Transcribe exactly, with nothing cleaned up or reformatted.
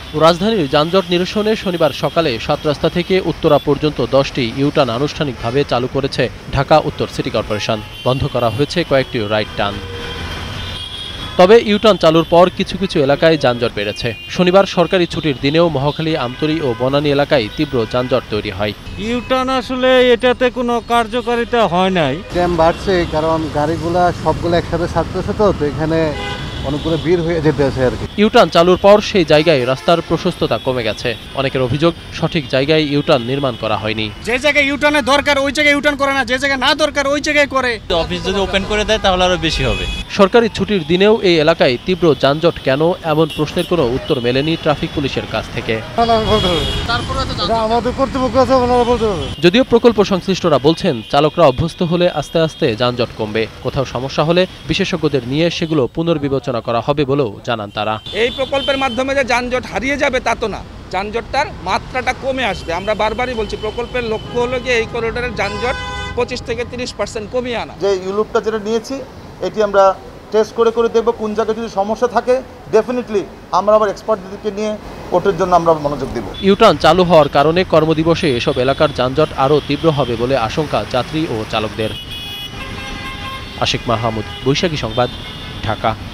রাজধানীর যানজট নিরসনে শনিবার সকালে সাত রাস্তা থেকে উত্তরা পর্যন্ত দশটি ইউটার্ন আনুষ্ঠানিকভাবে চালু করেছে ঢাকা উত্তর সিটি কর্পোরেশন। বন্ধ করা হয়েছে কয়েকটি রাইট টার্ন। তবে ইউটার্ন চালুর পর কিছু কিছু এলাকায় যানজট বেড়েছে। শনিবার সরকারি ছুটির দিনেও মহাখালী, আমতলী ও বনানী এলাকায় তীব্র যানজট তৈরি হয়। ইউটার্ন আসলে এটাতে কোনো কার্যকারিতা হয় নাই। জ্যাম বাড়ছে কারণ গাড়িগুলা সবগুলো একসাথে ছাড়তেছে, তো তো এখানে অনেকগুলো ভিড় হয়ে যেতে আছে আর কি। ইউটার্ন চালুর পর সেই জায়গায় রাস্তার প্রশস্ততা কমে গেছে। অনেকের অভিযোগ, সঠিক জায়গায় ইউটার্ন নির্মাণ করা হয়নি। যে জায়গায় ইউটার্নের দরকার ওই জায়গায় ইউটার্ন করে না, যে জায়গায় না দরকার ওই জায়গায় করে। অফিস যদি ওপেন করে দেয় তাহলে আরো বেশি হবে। সরকারি ছুটির দিনেও এই এলাকায় তীব্র যানজট কেন, এমন প্রশ্নের কোনো উত্তর মেলেনি ট্রাফিক পুলিশের কাছ থেকে। যদিও প্রকল্প সংশ্লিষ্টরা বলছেন, চালকরা অভ্যস্ত হলে আস্তে আস্তে যানজট কমবে। কোথাও সমস্যা হলে বিশেষজ্ঞদের নিয়ে সেগুলো পুনর্বিবেচনা করা হবে বলেও জানান তারা। এই প্রকল্পের মাধ্যমে যে যানজট হারিয়ে যাবে তা তো না, যানজটটার মাত্রাটা কমে আসবে। আমরা বারবারই বলছি, প্রকল্পের লক্ষ্য হলো যে এই করিডোরের যানজট পঁচিশ থেকে তিরিশ পার্সেন্ট কমিয়ে আনা। যে ইউলুপটা যেটা নিয়েছি এটি আমরা টেস্ট করে করে দেখব, কোন জায়গায় যদি সমস্যা থাকে ডেফিনেটলি আমরা আবার এক্সপার্টদেরকে নিয়ে ওটার জন্য আমরা মনোযোগ দেব। ইউটার্ন চালু হওয়ার কারণে কর্মদিবসে এসব এলাকার যানজট আরও তীব্র হবে বলে আশঙ্কা যাত্রী ও চালকদের। আশিক মাহমুদ, বৈশাখী সংবাদ, ঢাকা।